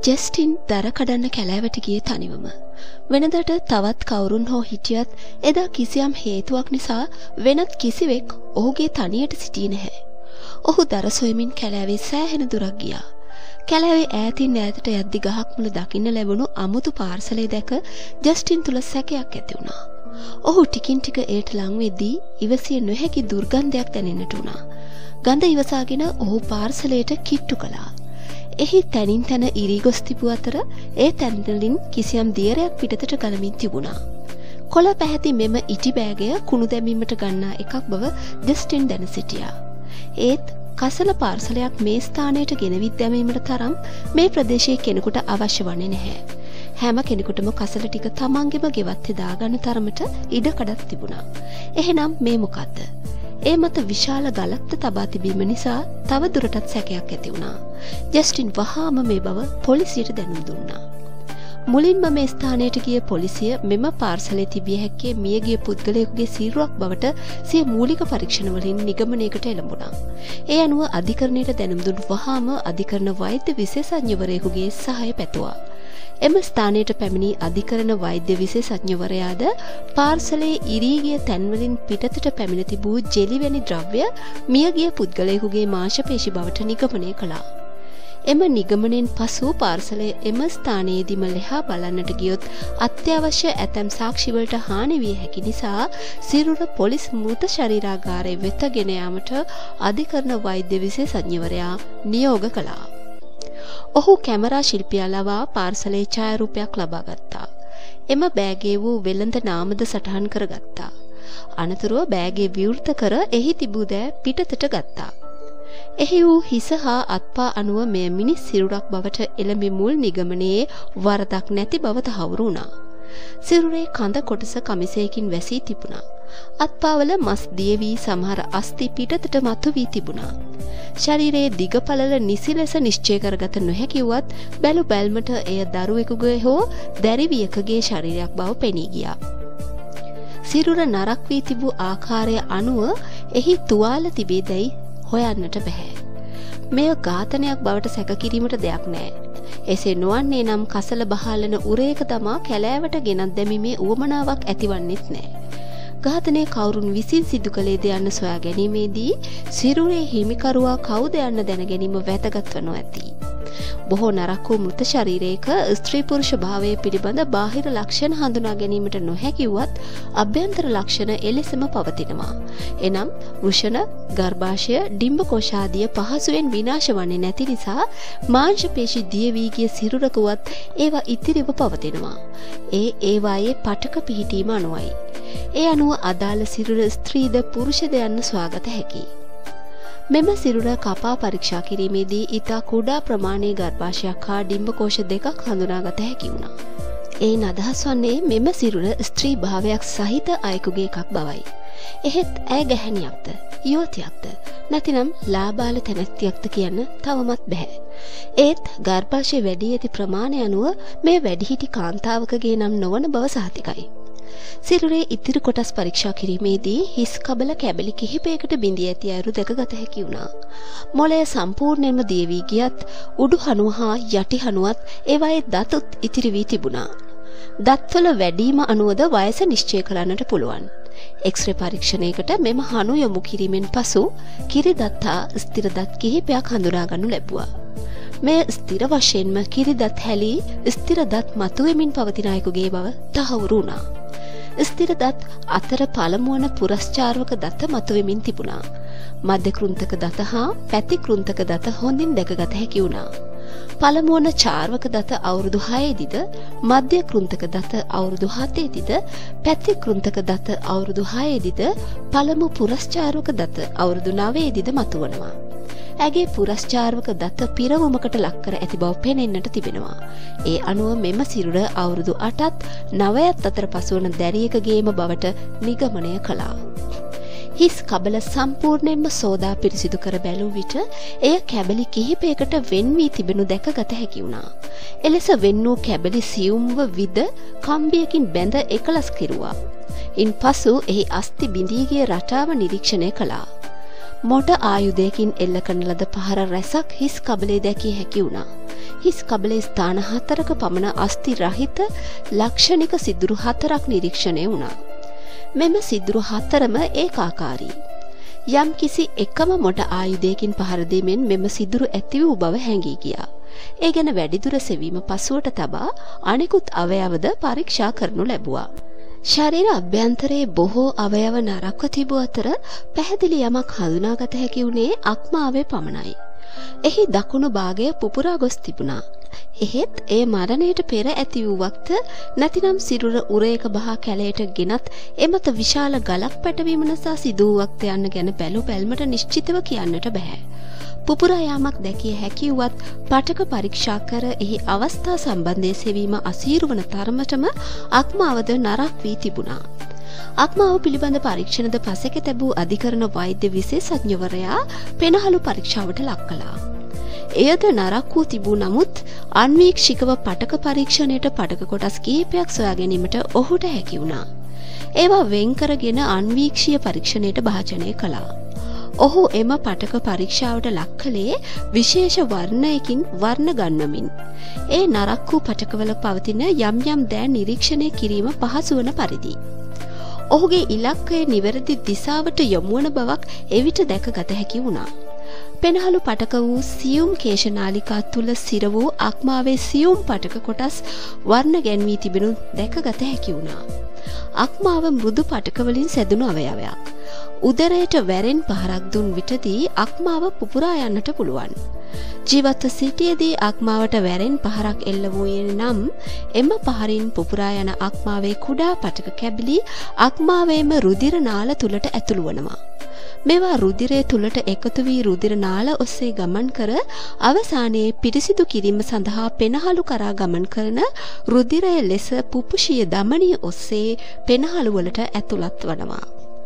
Justin දර කඩන්න කැලෑවට ගියේ තනිවම. වෙනදට තවත් කවුරුන් හෝ හිටියත් එදා කිසියම් හේතුවක් නිසා වෙනත් කිසිවෙක් ඔහුගේ තනියට සිටියේ නැහැ. ඔහු දර සොයමින් කැලෑවේ සෑහෙන දුරක් ගියා. කැලෑවේ ඈතින් ඈතට යද්දි ගහක් මුල දකින්න ලැබුණු අමුතු පාර්සලේ දැක ජස්ටින් තුල සැකයක් ඇති වුණා. ඔහු ටිකින් ටික ඒට ලං වෙද්දී ඉවසිය නොහැකි දුර්ගන්ධයක් දැනෙන්නට වුණා. ගඳ ඉවසාගෙන ඔහු පාර්සලයට කිට්ටු කළා. එහි තැනින් තැන ඉරි ගොස් තිබූ අතර ඒ තැන්වලින් කිසියම් දියරයක් පිටතට ගලමින් තිබුණා. කොළ පැහැති මෙම ඉටි බෑගය කුණු දැමීමට ගන්නා එකක් බව ජස්ටින් දැන සිටියා. ඒත් කසල පාර්සලයක් මේ ස්ථානයට ගෙනවිත් දැමීමට තරම් මේ ප්‍රදේශයේ කෙනෙකුට අවශ්‍ය වන්නේ නැහැ. හැම කෙනෙකුටම කසල ටික තමන්ගෙම ගෙවත්තේ දාගන්න තරමට ඉඩකඩක් තිබුණා. එහෙනම් මේ මොකද්ද? ඒ මත විශාල ගලක්ද තබා තිබීම නිසා තව දුරටත් සැකයක් ඇති වුණා. ජස්ටින් වහාම මේ බව පොලිසියට දැනුම් දුන්නා. මුලින්ම මේ ස්ථානයට ගිය පොලිසිය මෙම පාර්සලේ තිබිය හැක්කේ මියගිය පුද්ගලයෙකුගේ සිරුරක් බවට සිය මූලික පරීක්ෂණ වලින් නිගමනයකට එළඹුණා. ඒ අනුව අධිකරණයට දැනුම් දුන් වහාම අධිකරණ වෛද්‍ය විශේෂඥවරයෙකුගේ සහාය පැතුවා. එම ස්ථානයට පැමිණි අධිකරණ වෛද්‍ය විශේෂඥවරයාද පාර්සලේ ඉරීගිය තැන්වලින් පිටතට පැමිණ තිබූ ජෙලි වැනි ද්‍රව්‍ය මියගිය පුද්ගලයෙකුගේ මාංශපේශි බවට නිගමනය කළා. එම නිගමනයෙන් පසු පාර්සලය එම ස්ථානයේදීම ලෙහා බලන්නට ගියොත් අත්‍යවශ්‍ය ඇතැම් සාක්ෂිවලට හානි විය හැකි නිසා සිරුර පොලිස් මෘත ශරීරාගාරය වෙත ගෙන යාමට අධිකරණ වෛද්‍ය විශේෂඥවරයා නියෝග කළා. ඔහු කැමරා ශිල්පියා ලවා පාර්සලේ ඡායාරූපයක් ලබා ගත්තා. එම බෑගේ වූ වෙළඳ නාමද සටහන් කරගත්තා. අනතුරුව බෑගේ විවෘත කර එහි තිබූ දෑ පිටතට ගත්තා. එහි වූ හිස හා අත්පා අනුව මෙය මිනිස් සිරුරක් බවට එළඹි මුල් නිගමනයේ වරදක් නැති බව තහවුරු වුණා. සිරුරේ කඳ කොටස කමිසයකින් වැසී තිබුණා. අත්පාවල මස් දිය වී සමහර අස්ථි පිටතට මතු වී තිබුණා. ශරීරයේ දිග පළල නිසි ලෙස නිශ්චය කරගත නොහැකි වුවත් බැලු බැල්මට එය දරුවෙකුගේ හෝ දැරිවියකගේ ශරීරයක් බව පෙනී ගියා. සිරුර නරක් වී තිබූ ආකාරය අනුව එහි තුවාල තිබේදැයි හොයන්නට බෑ. මෙය ඝාතනයක් බවට සැක කිරීමට දෙයක් නෑ. එසේ නොවන්නේ නම් කසල බහලන උරේක තමා කැලෑවට ගෙනත් දැමීමේ උවමනාවක් ඇතිවන්නේත් නෑ. ඝාතනය කවුරුන් විසින් සිදු කළේද යන්න සොයා ගැනීමේදී සිරුරේ හිමිකරුවා කවුද යන්න දැන ගැනීම වැදගත් වනු ඇති. බොහෝ නරක වූ මෘත ශරීරයක ස්ත්‍රී පුරුෂ භාවයේ පිළිබඳ බාහිර ලක්ෂණ හඳුනා ගැනීමට නොහැකි වුවත් අභ්‍යන්තර ලක්ෂණ එලෙසම පවතිනවා. එනම් වෘෂණ, ගර්භාෂය, ඩිම්බකෝෂ ආදිය පහසුවෙන් විනාශ වන්නේ නැති නිසා මාංශ පේශි දිය වී ගිය සිරුරකවත් ඒවා ඉතිරිව පවතිනවා. ඒවායේ පටක පිහිටීම අනුවයි. ඒ අනුව අදාළ සිරුර ස්ත්‍රීද පුරුෂද යන්න සොයාගත හැකියි. මෙම සිරුර කපා පරීක්ෂා කිරීමේදී ඉතා කුඩා ප්‍රමාණයේ ගර්භාෂයක් හා ඩිම්බකෝෂ දෙකක් හඳුනාගත හැකි වුණා. එයින් අදහස් වන්නේ මෙම සිරුර ස්ත්‍රී භාවයක් සහිත අයෙකුගේ එකක් බවයි. එහෙත් ඇය ගැහැණියක්ද, යුවතියක්ද, නැතිනම් ලාබාල තැනැත්තියක්ද කියන්න තවමත් බැහැ. ඒත් ගර්භාෂය වැඩි ඇති ප්‍රමාණය අනුව මේ වැඩිහිටි කාන්තාවකගේ නම් නොවන බව සහතිකයි. සිරුරේ ඉතිරි කොටස් පරීක්ෂා කිරීමේදී හිස් කබල කැබලි කිහිපයකට බිඳී ඇති අයුරු දැකගත හැකි වුණා. මොළය සම්පූර්ණයෙන්ම දිය වී ගියත් උඩු හනුව හා යටි හනුවත් ඒවායේ දතුත් ඉතිරි වී තිබුණා. දත්වල වැඩිම අනුවද වයස නිශ්චය කරන්නට පුළුවන්. එක්ස්රේ පරීක්ෂණයකට මෙම හනු යොමු කිරීමෙන් පසු කිරි දත් හා ස්ථිර දත් කිහිපයක් හඳුනා ගන්නු ලැබුවා. මෙය ස්ථිර වශයෙන්ම කිරි දත් හැලී ස්ථිර දත් මතුවෙමින් පවතින අයෙකුගේ බව තහවුරු වුණා. ස්ථිර දත් අතර පළමුවන පුරස්චාර්වක දත මතුවෙමින් තිබුණා. මධ්‍ය කෘන්තක දත හා පැති කෘන්තක දත හොඳින් දැකගත හැකි වුණා. පළමුවන චාර්වක දත අවුරුදු 6 දිද, මධ්‍ය කෘන්තක දත අවුරුදු 7 දිද, පැති කෘන්තක දත අවුරුදු 6 දිද, පළමු පුරස්චාර්වක දත අවුරුදු 9 දිද මතුවනවා. ඇගේ පුරස්චාර්වක දත පිරවුමකට ලක් කර ඇති බව පෙනෙන්නට තිබෙනවා. ඒ අනුව මෙම සිරුර අවුරුදු 8ත් 9ත් අතර පසුවන දැරියකගේම බවට නිගමනය කළා. හිස් කබල සම්පූර්ණයෙන්ම සෝදා පිරිසිදු කර බැලූ විට එය කැබලි කිහිපයකට වෙන් වී තිබෙනු දැකගත හැකි වුණා. එලෙස වෙන් වූ කැබලි සියුම්ව විද කම්බියකින් බැඳ එකලස් කෙරුවා. ඉන්පසු එහි අස්ථි බිඳී ගිය රටාව නිරීක්ෂණය කළා. මොට ආයුධයකින් එල්ල කරන ලද පහර රැසක් හිස් කබලේ දැකිය හැකි වුණා. හිස් කබලේ ස්ථාන 4ක පමණ අස්ථි රහිත ලක්ෂණික සිදුරු 4ක් නිරීක්ෂණය වුණා. මෙම සිදුරු 4ම ඒකාකාරී. යම් කිසි එකම මොට ආයුධයකින් පහර දීමෙන් මෙම සිදුරු ඇති වූ බව හැඟී ගියා. ඒ ගැන වැඩිදුර සෙවීම පසුවට තබා අනෙකුත් අවයවද පරීක්ෂා කරනු ලැබුවා. ශරීර අභ්‍යන්තරයේ බොහෝ අවයව නරක්ව තිබූ අතර පැහැදිලි යමක් හඳුනාගත හැකි වුණේ අක්මාවේ පමණයි. එහි දකුණු භාගය පුපුරා ගොස් තිබුණා. එහෙත් එය මරණයට පෙර ඇති වූවක්ද නැතිනම් සිරුර උරේක බහා කැලයට ගෙනත් එමත විශාල ගලක් පැටවීම නිසා සිදු වූවක්ද යන්න ගැන බැලු බැල්මට නිශ්චිතව කියන්නට බෑ. පුපුරා යාමක් දැකිය හැකි වුවත් පටක පරීක්ෂා කර එහි අවස්ථා සම්බන්ධයේ සෙවීම අසීරු වන තරමටම අක්මාවද නරක් වී තිබුණා. අක්මාව පිළිබඳ පරීක්ෂණද පසෙක තැබූ අධිකරණ වෛද්‍ය විශේෂඥවරයා පෙනහළු පරීක්ෂාවට ලක් කළා. එයද නරක් වූ තිබූ නමුත් අන්වීක්ෂිකව පටක පරීක්ෂණයට පටක කොටස් කිහිපයක් සොයා ගැනීමට ඔහුට හැකි වුණා. ඒවා වෙන් කරගෙන අන්වීක්ෂීය පරීක්ෂණයට භාජනය කළා. ඔහු එම පටක පරීක්ෂාවට ලක් කළේ විශේෂ වර්ණයකින් වර්ණ ගන්නමින්. ඒ නරක් වූ පටකවල පවතින යම් යම් දෑ නිරීක්ෂණය කිරීම පහසු වන පරිදි. ඔහුගේ ඉලක්කය නිවැරදි දිශාවට යොමු වන බවක් එවිට දැකගත හැකි වුණා. පෙනහළු පටක වූ සියුම් කේශනාලිකා තුල සිර වූ අක්මාවේ සියුම් පටක කොටස් වර්ණ ගැන්වී තිබෙනු දැකගත හැකි වුණා. අක්මාව මෘදු පටකවලින් සැදුණු අවයවයක්. උදරයට වැරෙන් පහරක් දුන් විටදී අක්මාව පුපුරා යන්නට පුළුවන්. ජීවත්ව සිටියේදී අක්මාවට වැරෙන් පහරක් එල්ල වූයේ නම් එම පහරින් පුපුරා යන අක්මාවේ කුඩා පටක කැබිලි අක්මාවේම රුධිර නාල තුලට ඇතුළු වනවා. මේවා රුධිරය තුලට එකතු වී රුධිර නාල ඔස්සේ ගමන් කර අවසානයේ පිරිසිදු කිරීම සඳහා පෙනහළු කරා ගමන් කරන රුධිරය ලෙස පුපුෂීය ධමනිය ඔස්සේ පෙනහළු වලට ඇතුළත් වනවා.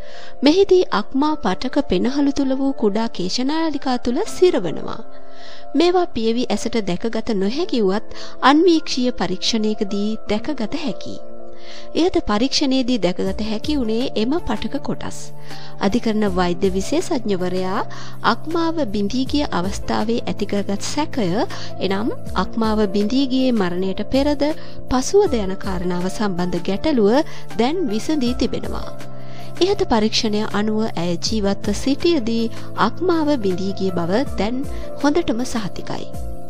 මෙහිදී අක්මා පටක පෙනහළු තුල වූ කුඩා කේශනාලිකා තුල සිරවනවා. මේවා පියවි ඇසට දැකගත නොහැකි වුවත් අන්වීක්ෂීය පරීක්ෂණයකදී දැකගත හැකියි. එයද පරීක්ෂණයේදී දැකගත හැකි වුණේ එම පටක කොටස්. අධිකරණ වෛද්‍ය විශේෂඥවරයා අක්මාව බිඳී ගිය අවස්ථාවේ ඇතිකරගත් සැකය එනම් අක්මාව බිඳී ගියේ මරණයට පෙරද පසුවද යන කාරණාව සම්බන්ධ ගැටලුව දැන් විසඳී තිබෙනවා. ඉහත පරීක්ෂණය අනුව ඇය ජීවත්ව සිටියදී අක්මාව බිඳී ගිය බව දැන් හොඳටම සහතිකයි.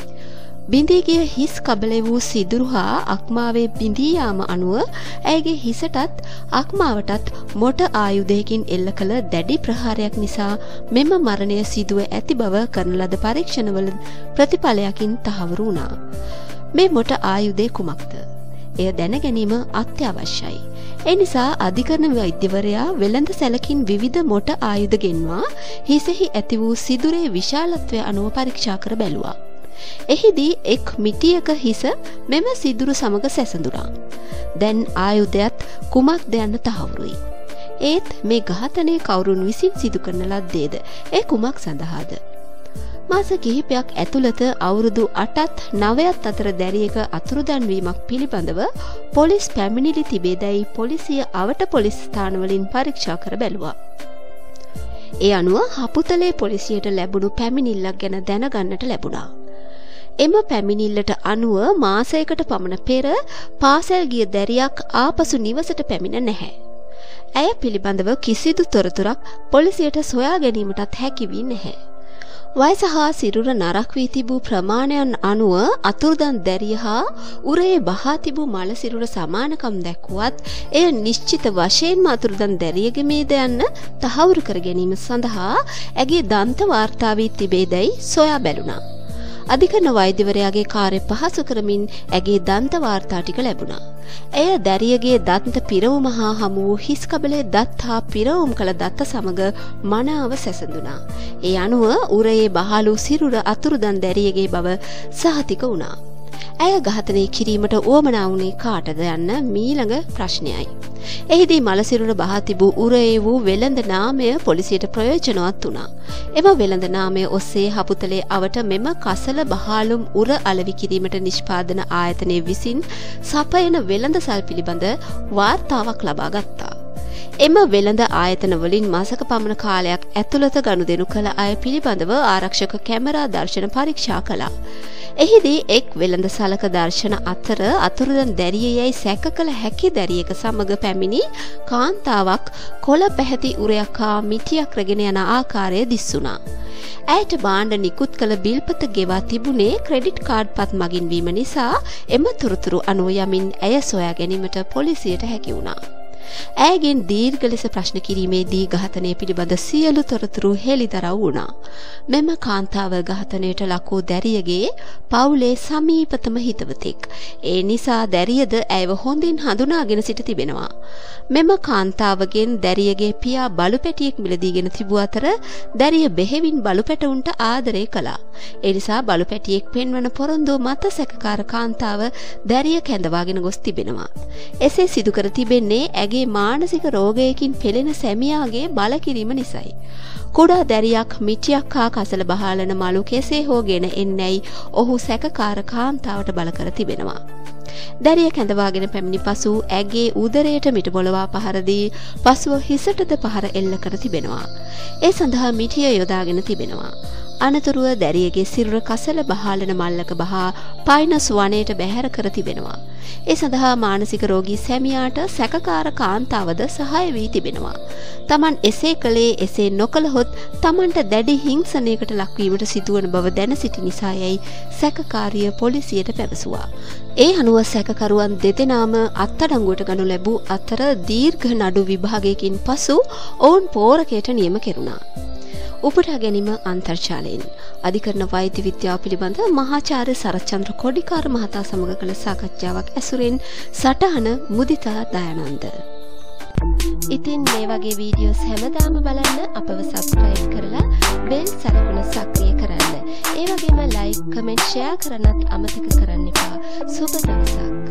බිඳී ගිය හිස් කබලේ වූ සිදුරු හා අක්මාවේ බිඳී යාම අනුව ඇයගේ හිසටත් අක්මාවටත් මොට ආයුධයකින් එල්ල කළ දැඩි ප්‍රහාරයක් නිසා මෙම මරණය සිදුව ඇති බව කරන ලද පරීක්ෂණවල ප්‍රතිඵලයකින් තහවුරු වුණා. මේ මොට ආයුධය කුමක්ද? එය දැන ගැනීම අත්‍යවශ්‍යයි. ඒ නිසා අධිකරණ වෛද්‍යවරයා වෙළඳ සැලකින් විවිධ මොට ආයුධ ගෙන්වා හිසෙහි ඇති වූ සිදුරේ විශාලත්වය අනුව පරීක්ෂා කර බැලුවා. එහිදී එක් මිටියක හිස මෙම සිදුරු සමග සැසඳුණා. දැන් ආයුධයත් කුමක්ද යන්න තහවුරුයි. ඒත් මේ ඝාතනය කවුරුන් විසින් සිදු කරන ලද්දේද? ඒ කුමක් සඳහාද? මාස කිහිපයක් ඇතුළත අවුරුදු 8ත් 9ත් අතර දැරියක අතුරුදන් වීමක් පිළිබඳව පොලිස් පැමිණිලි තිබේදැයි පොලිසිය අවට පොලිස් ස්ථානවලින් පරීක්ෂා කර බැලුවා. ඒ අනුව හපුතලේ පොලිසියට ලැබුණු පැමිණිල්ලක් ගැන දැනගන්නට ලැබුණා. එම පැමිණිල්ලට අනුව මාසයකට පමණ පෙර පාසල් ගිය දැරියක් ආපසු නිවසට පැමිණ නැහැ. ඇය පිළිබඳව කිසිදු තොරතුරක් පොලිසියට සොයා ගැනීමටත් හැකි වී නැහැ. වයස හා සිරුර නරක් වී තිබූ ප්‍රමාණයන් අනුව අතුරුදන් දැරිය හා උරේ බහා තිබූ මල සිරුර සමානකම් දැක්වුවත් එය නිශ්චිත වශයෙන්ම අතුරුදන් දැරියගේමේද යන්න තහවුරු කර ගැනීම සඳහා ඇගේ දන්ත වාර්තා වී තිබේදැයි සොයා බැලුණා. අධිකරණ වෛද්‍යවරයාගේ කාර්ය පහසු කරමින් ඇගේ දන්ත වාර්තා ටික ලැබුණා. එය දැරියගේ දන්ත පිරවුම හා හමු වූ හිස් කබලේ දත් හා පිරවුම් කළ දත්ත සමග මනාව සැසඳුණා. ඒ අනුව උරයේ බහලු සිරුර අතුරුදන් දැරියගේ බව සහතික වුණා. ඇය ඝාතනය කිරීමට උවමනා වුණේ කාටද යන්න මීළඟ ප්‍රශ්නයයි. එහිදී මලසිරුර බහා තිබූ උරයේ වූ වෙළඳ නාමය පොලිසියට ප්‍රයෝජනවත් වුණා. එම වෙළඳ නාමය ඔස්සේ හපුතලේ අවට මෙම කසල බහාලුම් උර අලෙවි කිරීමට නිෂ්පාදන ආයතනය විසින් සපයන වෙළඳසල් පිළිබඳ වාර්තාවක් ලබා ගත්තා. එම වෙළඳ ආයතන වලින් මාසක පමණ කාලයක් ඇතුළත ගනුදෙනු කළ අය පිළිබඳව ආරක්ෂක කැමරා දර්ශන පරීක්ෂා කළා. එහිදී එක් වෙළඳ සලක දර්ශන අතර අතුරුදන් දැරියයි සැක කළ හැකි දැරියක සමග පැමිණි කාන්තාවක් කොළ පැහැති උරයක් හා මිටියක් රැගෙන යන ආකාරය දිස්සුණා. ඇයට භාණ්ඩ නිකුත් කළ බිල්පත ගෙවා තිබුණේ ක්‍රෙඩිට් කාඩ් පත් මගින් වීම නිසා එම තොරතුරු අනුව යමින් ඇය සොයා ගැනීමට පොලිසියට හැකි වුණා. ඇයගෙන් දීර්ඝ ලෙස ප්‍රශ්න කිරීමේදී ඝාතනය පිළිබඳ සියලු තොරතුරු හෙළිදරව් වුණා. මෙම කාන්තාව ඝාතනයට ලක් වූ දැරියගේ පවුලේ සමීපතම හිතවතෙක්. ඒ නිසා දැරියද ඇයව හොඳින් හඳුනාගෙන සිට තිබෙනවා. මෙම කාන්තාවගෙන් දැරියගේ පියා බලු පැටියෙක් මිලදීගෙන තිබූ අතර දැරිය බෙහෙවින් බලු පැටවුන්ට ආදරය කළා. ඒ නිසා බලු පැටියෙක් පෙන්වන පොරොන්දුව මත සැකකාර කාන්තාව දැරිය කැඳවාගෙන ගොස් තිබෙනවා. එසේ සිදු කර තිබෙන්නේ ඇගේ මානසික රෝගයකින් පෙළෙන සැමියාගේ බලකිරීම නිසයි. කුඩා දැරියක් මිටියක් හා කසල බහලන මලු කෙසේ හෝ ගෙන එන්නැයි ඔහු සැකකාර කාන්තාවට බල කර තිබෙනවා. දැරිය කැඳවාගෙන පැමිණි පසු ඇගේ උදරයට මිට බොලවා පහර දී පසුව හිසටද පහර එල්ල කර තිබෙනවා. ඒ සඳහා මිටිය යොදාගෙන තිබෙනවා. අනතුරුව දැරියගේ සිරුර කසල බහලන මල්ලක බහා පයිනස් වනයට බැහැර කර තිබෙනවා. ඒ සඳහා මානසික රෝගී සැමියාට සැකකාර කාන්තාවද සහාය වී තිබෙනවා. තමන් එසේ කළේ එසේ නොකළහොත් තමන්ට දැඩි හිංසනයකට ලක්වීමට සිදුවන බව දැන සිටි නිසායයි සැකකාරිය පොලිසියට පැවසුවා. ඒ අනුව සැකකරුවන් දෙදෙනාම අත්අඩංගුවට ගනු ලැබූ අතර දීර්ඝ නඩු විභාගයකින් පසු ඔවුන් පෝරකයට නියම කෙරුණා. උපුටා ගැනීම අන්තර්ජාලයෙන් අධිකරණ වෛද්‍ය විද්‍යාව පිළිබඳ මහාචාර්ය සරච්චන්ද්‍ර කොඩිකාර මහතා සමග කළ සාකච්ඡාවක් ඇසුරෙන් සටහන මුදිතා දයානන්ද. ඉතින් මේ වගේ වීඩියෝස් හැමදාම බලන්න අපව සබ්ස්ක්‍රයිබ් කරලා බෙල් සලකුණ සක්‍රිය කරන්න. ඒ වගේම ලයික්, කමෙන්ට්, ෂෙයා කරන්නත් අමතක කරන්න එපා. සුබ දවසක්.